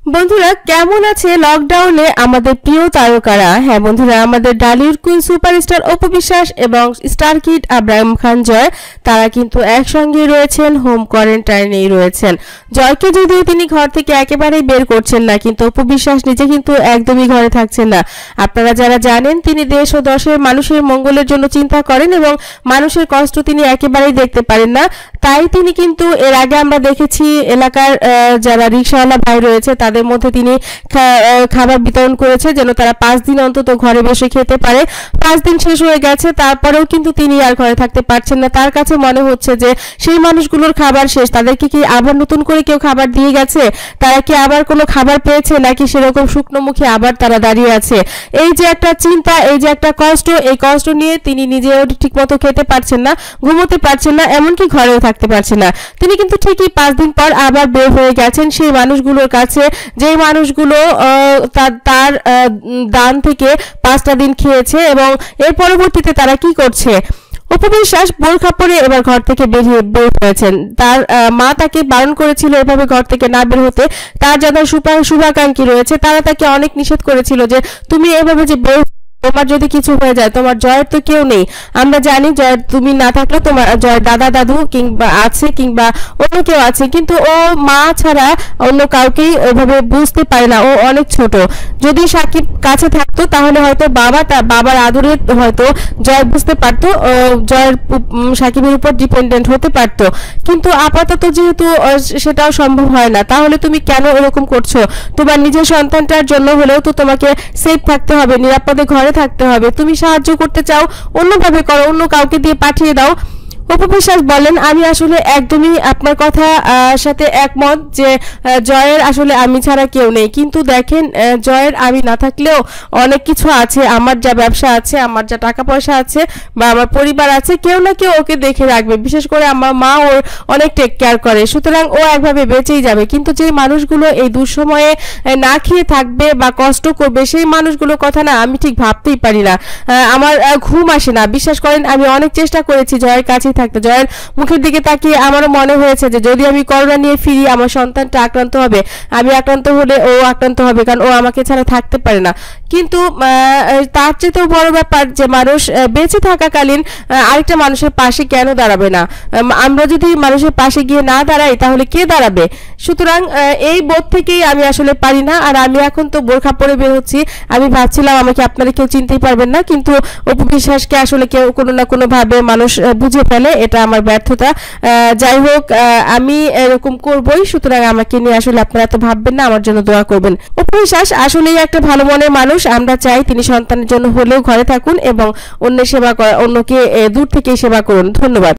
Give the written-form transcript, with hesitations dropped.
বন্ধুরা কেমন আছে লকডাউনে আমাদের প্রিয় তারকারা? হ্যাঁ বন্ধুরা, আমাদের ডালিউড কুইন সুপারস্টার অপু বিশ্বাস এবং স্টার কিড আব্রাহাম খান জয় তারা কিন্তু একসঙ্গে রয়েছেন, হোম কোয়ারেন্টাইনেই রয়েছেন। জয়কে যদিও তিনি ঘর থেকে একেবারেই বের করছেন না, কিন্তু অপু বিশ্বাস নিজে কিন্তু একদমই ঘরে থাকছেন না। আপনারা যারা জানেন তিনি দেশ ও দশের মানুষের মঙ্গলের জন্য চিন্তা করেন এবং মানুষের কষ্ট তিনি একেবারেই দেখতে পারেন না। তাই তিনি কিন্তু এর আগে আমরা দেখেছি এলাকার যারা রিকশাওয়ালা ভাই রয়েছে তাদের মধ্যে তিনি খাবার বিতরণ করেছে যেন তারা 5 দিন অন্তত ঘরে বসে খেতে পারে। 5 দিন শেষ হয়ে গেছে, তারপরেও কিন্তু তিনি আর ঘরে থাকতে পারছেন না। তার কাছে মনে হচ্ছে যে সেই মানুষগুলোর খাবার শেষ, তাদেরকে কি আবার নতুন করে কেউ খাবার দিয়ে গেছে, তারা কি আবার কোনো খাবার পেয়েছে নাকি সেরকম শুকনো মুখে আবার তারা দাঁড়িয়ে আছে। এই যে একটা চিন্তা, এই যে একটা কষ্ট, এই কষ্ট নিয়ে তিনি নিজেও ঠিকমতো খেতে পারছেন না, ঘুমোতে পারছেন না, এমনকি ঘরেও থাকতে পারছেন না। তিনি কিন্তু ঠিকই 5 দিন পর আবার বের হয়ে গেছেন সেই মানুষগুলোর কাছে, যেই মানুষগুলো তার দান থেকে 5টা দিন খেয়েছে। এবং এর পরবর্তীতে তারা কি করছে, অপু বিশ্বাস বোরখা পরে এবার ঘর থেকে বের হয়েছেন। তার মা তাকে বারণ করেছিল এভাবে ঘর থেকে না বের হতে। তার যারা শুভাকাঙ্ক্ষী রয়েছে তারা তাকে অনেক নিষেধ করেছিল যে তুমি এভাবে যে বের, তোমার যদি কিছু হয়ে যায়, তোমার জয়ের তো কেউ নেই। আমরা জানি জয়ের তুমি না থাকলে তোমার জয়ের দাদা দাদু কিংবা আছে কিংবা অন্য কেউ আছে, কিন্তু ও মা ছাড়া অন্য কাউকেই ওইভাবে বুঝতে পারে না, ও অনেক ছোট। যদি সাকিব কাছে থাকতো তাহলে হয়তো বাবার আদরে হয়তো জয় বুঝতে পারতো, জয়ের সাকিবের উপর ডিপেন্ডেন্ট হতে পারতো। কিন্তু আপাতত যেহেতু সেটাও সম্ভব হয় না, তাহলে তুমি কেন এরকম করছো? তোমার নিজের সন্তানটার জন্য হলেও তো তোমাকে সেফ থাকতে হবে, নিরাপদে ঘরে থাকতে হবে। তুমি সাহায্য করতে চাও, অন্যভাবে করো, অন্য কাউকে দিয়ে পাঠিয়ে দাও। অপু বিশ্বাস বলেন, আমি আসলে একদমই আপনার কথা সাথে একমত যে জয়ের আসলে আমি ছাড়া কেউ নেই। কিন্তু দেখেন, জয়ের আমি না থাকলেও অনেক কিছু আছে, আমার যা ব্যবসা আছে, আমার যা টাকা পয়সা আছে বা আমার পরিবার আছে, কেউ না কেউ ওকে দেখে রাখবে। বিশেষ করে আমার মা ওর অনেক টেক কেয়ার করে, সুতরাং ও একভাবে বেঁচেই যাবে। কিন্তু যে মানুষগুলো এই দুঃসময়ে না খেয়ে থাকবে বা কষ্ট করবে, সেই মানুষগুলোর কথা না আমি ঠিক ভাবতেই পারি না। আমার ঘুম আসে না। বিশ্বাস করেন, আমি অনেক চেষ্টা করেছি জয়ের কাছে থাকতে। জয়ের মুখের দিকে তাকিয়ে আমারও মনে হয়েছে যে যদি আমি করোনা নিয়ে ফিরি, আমার সন্তানটা আক্রান্ত হবে, আমি আক্রান্ত হলে ও আক্রান্ত হবে, কারণ ও আমাকে ছাড়া থাকতে পারে না। কিন্তু তার চেয়েও বড় ব্যাপার যে মানুষ বেঁচে থাকাকালীন আরেকটা মানুষের পাশে কেন দাঁড়াবে না? আমরা যদি মানুষের পাশে গিয়ে না দাঁড়াই তাহলে কে দাঁড়াবে? সুতরাং এই বোধ থেকেই আমি আসলে পারি না। আর আমি এখন তো বোরখা পরে বের হচ্ছি। আমি ভাবছিলাম আমাকে আপনারা কেউ চিনতেই পারবেন না, কিন্তু অপু বিশ্বাসকে আসলে কেউ কোনো না কোনো ভাবে মানুষ বুঝে ফেলে, এটা আমার ব্যর্থতা। যাই হোক, আমি এরকম করবই, সুতরাং আমাকে নিয়ে আসলে আপনারা তো ভাববেন না, আমার জন্য দোয়া করবেন। অপু বিশ্বাস আসলেই একটা ভালো মনের মানুষ। আমরা চাই তিনি সন্তানের জন্য হলেও ঘরে থাকুন এবং অন্যের সেবা অন্যকে দূর থেকে সেবা করুন। ধন্যবাদ।